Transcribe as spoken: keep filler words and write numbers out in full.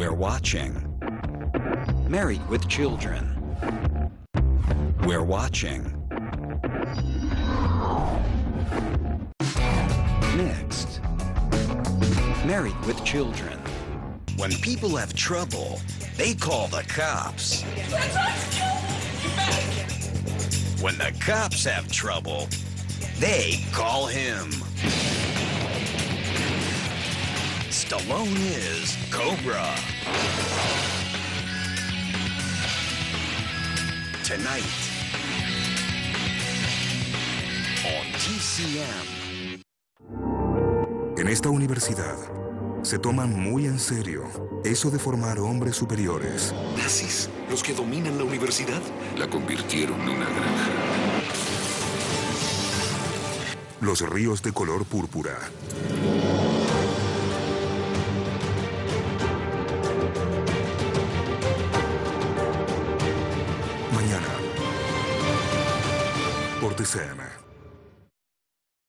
We're watching. Married with Children. We're watching. Next. Married with Children. When people have trouble, they call the cops. When the cops have trouble, they call him. Stallone is Cobra. Tonight on T C M. En esta universidad se toman muy en serio eso de formar hombres superiores. Nazis, los que dominan la universidad, la convirtieron en una granja. Los ríos de color púrpura. Mañana, por T C M.